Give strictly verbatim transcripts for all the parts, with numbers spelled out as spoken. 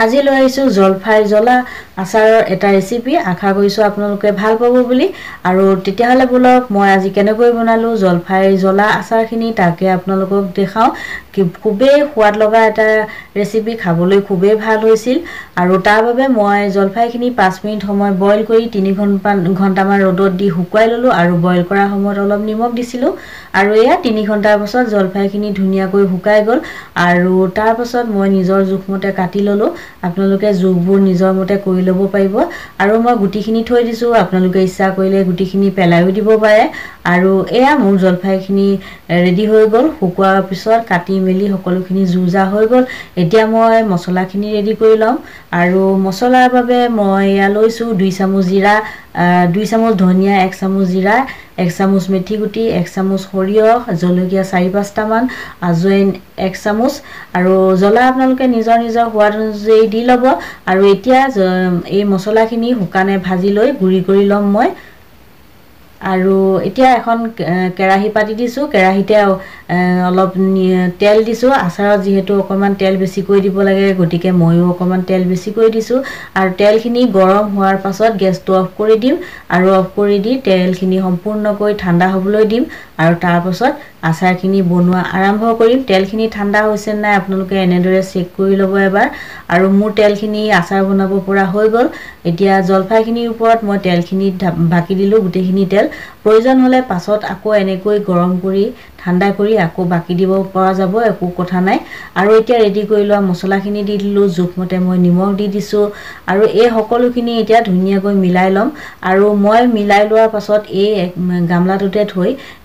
আজি লৈ আহিছো জলফাই জ্বলা আচাৰৰ এটা ৰেচিপি আশা কৰিছো আপোনালোকে ভাল পাব বুলি আৰু তেতিয়া হলে বলক মই আজি কেনেকৈ বনালো জলফাই জ্বলা আচাৰখিনি তাকে আপোনালোকক দেখাও কি খুবেই সোৱাদ লগা এটা ৰেচিপি খাবলৈ খুবেই ভাল হৈছিল আৰু তাৰ বাবে মই জলফাইখিনি পাঁচ মিনিট সময় বইল কৰি তিনি ঘণ্টা মান ৰ'দত দি শুকুৱাই ললো আৰু বইল কৰা সময়ত অলপ নিমখ দিছিলো আৰু এয়া তিনি ঘণ্টাৰ পাছত জলফাইখিনি ধুনীয়াকৈ শুকাই গল আৰু তাৰ পাছত মই নিজৰ জোখমতে কাটি ললো আপোনালোকে জোখবোৰ নিজৰ মতে কৰি ল'ব পাৰিব আৰু মই গুটিখিনি থৈ দিছো আপোনালোকে ইচ্ছা কৰিলে গুটিখিনি পেলাইও দিব পাৰে আৰু এয়া মোৰ জলফাইখিনি ৰেডি হৈ গল শুকুৱাৰ পিছত কাটি মেলি সকলোখিনি জুজা হৈ গল এতিয়া মই মছলাখিনি ৰেডি কৰি লম আৰু মছলাৰ বাবে মই ইয়া লৈছো দুই চামুচ জিৰা দুই চামুচ ধনিয়া এক চামুচ জিৰা এক চামুচ মেথি গুটি এক চামুচ সৰিয়হ জলকীয়া চাৰি পাঁচটা মান আজওইন এক চামুচ আৰু জ্বলা আপোনালোকে নিজৰ নিজৰ সোৱাদ অনুযায়ী দি ল'ব আৰু এতিয়া এই মছলাখিনি শুকানে ভাজি লৈ গুৰি কৰি লম মই আৰু এতিয়া এখন কেৰাহী পাতি দিছো কেৰাহীতে অলপ তেল দিছো আচাৰত যেহেতু অকমান তেল বেছি কৰি দিব লাগে গটিকে ময়ো অকমান তেল বেছি কৰি দিছো আৰু তেলখিনি গৰম হোৱাৰ পাছত গেছটো অফ কৰি দিম আৰু অফ কৰি দি তেলখিনি সম্পূৰ্ণকৈ ঠাণ্ডা হ'বলৈ দিম আৰু তাৰ পাছত আচাৰখিনি বনোৱা আৰম্ভ কৰিম তেলখিনি ঠাণ্ডা হৈছে নাই আপোনালোকে এনেদৰে চেক কৰি ল'ব এবাৰ আৰু মোৰ তেলখিনি আচাৰ বনাব পৰা হৈ গল এতিয়া জলফাইখিনিৰ ওপৰত মই তেলখিনি বাকি দিলো গুটেখিনি তেল প্ৰয়োজন হলে পাছত আকৌ এনেকৈ গৰম কৰি ঠাণ্ডা কৰি আকৌ বাকি দিব পৰা যাব একো কথা নাই আৰু এতিয়া ৰেডি কৰি লোৱা মছলাখিনি দি দিলো জোখমতে মই নিমখ দি দিছো আৰু এই সকলোখিনি এতিয়া ধুনীয়াকৈ মিলাই লম আৰু মই মিলাই লোৱাৰ পাছত এই গামলাটোতে থৈ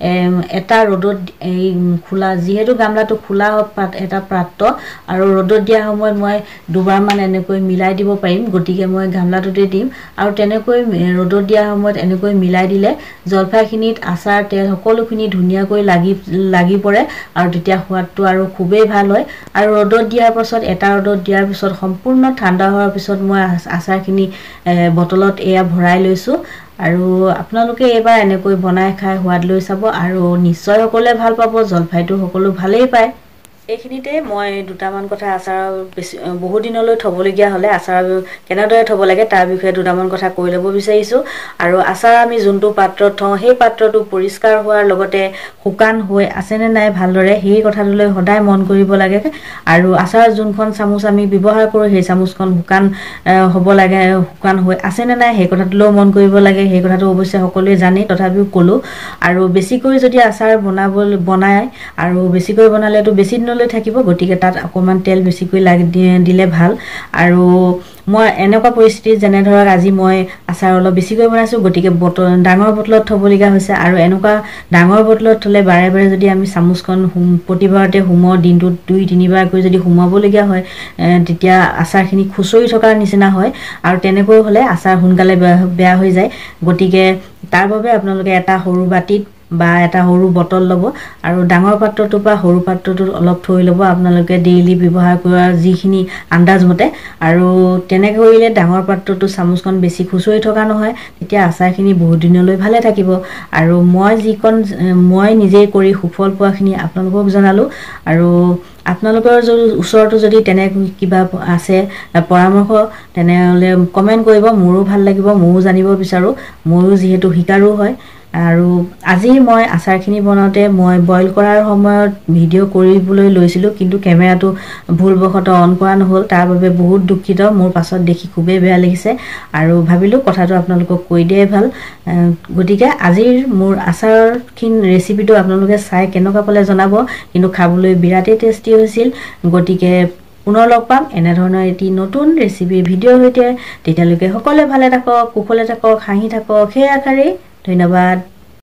এটা ৰ'দত এই খোলা যেহেতু গামলাটো খোলা এটা পাত্ৰ আৰু ৰ'দত দিয়া সময়ত মই দুবাৰ মান এনেকৈ মিলাই দিব পাৰিম গটিকে মই গামলাটোতে দিম আৰু তেনেকৈ ৰ'দত দিয়া সময়ত এনেকৈ মিলাই দিলে জলফাইখিনিত আচাৰ তেল সকলোখিনি ধুনীয়াকৈ লাগি লাগি পৰে আৰু তেতিয়া সোৱাদটো আৰু খুবেই ভাল হয় আৰু ৰ'দত দিয়াৰ পাছত এটা ৰ'দত দিয়াৰ পিছত সম্পূৰ্ণ ঠাণ্ডা হোৱাৰ পিছত মই আচাৰখিনি বটলত এয়া ভৰাই লৈছো আৰু আপোনালোকে এবাৰ এনেকৈ বনাই খাই সোৱাদ লৈ চাব আৰু নিশ্চয় সকলোৱে ভাল পাব জলফাইটো সকলো ভালেই পায় এইখিনিতে মই দুটামান কথা আচাৰ বেছি বহু দিনলৈ থবলগীয়া হলে আচাৰ কেনেদৰে থব লাগে তাৰ বিষয়ে দুটামান কথা কৈ ল'ব বিচাৰিছো আৰু আচাৰ আমি যোনটো পাত্ৰত থওঁ সেই পাত্ৰটো পৰিষ্কাৰ হোৱাৰ লগতে শুকান হৈ আছে নে নাই ভালদৰে সেই কথাটোলৈ সদায় মন কৰিব লাগে আৰু আচাৰ যোনখন চামুচ আমি ব্যৱহাৰ কৰো সেই চামুচখন শুকান হ'ব লাগে শুকান হৈ আছে নে নাই সেই কথাটোলৈ মন কৰিব লাগে সেই কথাটো অৱশ্যে সকলোৱে জানে তথাপিও কলো আৰু বেছিকৈ যদি আচাৰ বনাব বনায় আৰু বেছিকৈ বনালেতো বেছি লৈ থাকিব গটিকে তাত অকমান তেল বেছিকৈ লাগি দিলে ভাল আৰু মই এনেকুৱা পৰিস্থিতি যেনে ধৰক আজি মই আচাৰ অলপ বেছিকৈ বনাইছো গটিকে বটল ডাঙৰ বটলত থবলগীয়া হৈছে আৰু এনেকুৱা ডাঙৰ বটলত থলে বাৰে বাৰে যদি আমি চামুচখন প্ৰতিবাৰতে হুমৰ দিনটোত দুই তিনিবাৰ কৰি যদি হুমাবলগীয়া হয় তেতিয়া আচাৰখিনি খুচৰি থকাৰ নিচিনা হয় আৰু তেনেকৈ হলে আচাৰ সোনকালে বেয়া হৈ যায় গটিকে তাৰ বাবে আপোনালোকে এটা সৰু বাটিত বা এটা সৰু বটল ল'ব আৰু ডাঙৰ পাত্ৰটো বা সৰু পাত্ৰটো অলপ থৈ ল'ব আপোনালোকে ডেইলি ব্যৱহাৰ কৰা যিখিনি আন্দাজ মতে আৰু তেনেকৈ কৰিলে ডাঙৰ পাত্ৰটো চামুচখন বেছি খুচৰি থকা নহয় তেতিয়া আচাৰখিনি বহুত দিনলৈ ভালে থাকিব আৰু মই যিকন মই নিজে কৰি সুফল পোৱাখিনি আপোনালোকক জনালো আৰু আপোনালোকৰ যদি ওচৰতো যদি তেনে কিবা আছে পৰামৰ্শ তেনেহলে কমেন্ট কৰিব মোৰো ভাল লাগিব ময়ো জানিব বিচাৰো ময়ো যিহেতু শিকাৰো হয় আৰু আজি মই আচাৰখিনি বনাওতে মই বইল কৰাৰ সময়ত ভিডিঅ' কৰিবলৈ লৈছিলো কিন্তু কেমেৰাটো ভুলবশতঃ অন কৰা নহল তাৰ বাবে বহুত দুখিত মোৰ পাছত দেখি খুবেই বেয়া লাগিছে আৰু ভাবিলো কথাটো আপোনালোকক কৈ দিয়াই ভাল গটিকে আজিৰ মোৰ আচাৰখিনি ৰেচিপিটো আপোনালোকে চাই কেনেকুৱা পালে জনাব কিন্তু খাবলৈ বিৰাটেই টেষ্টি হৈছিল গটিকে পুনৰ লগ পাম এনে ধৰণৰ এটি নতুন ৰেচিপি ভিডিঅ'ৰ সৈতে তেতিয়ালৈকে সকলোৱে ভালে থাকক কুশলে থাকক হাঁহি থাকক সেই আশাৰেই ধন্যবাদ।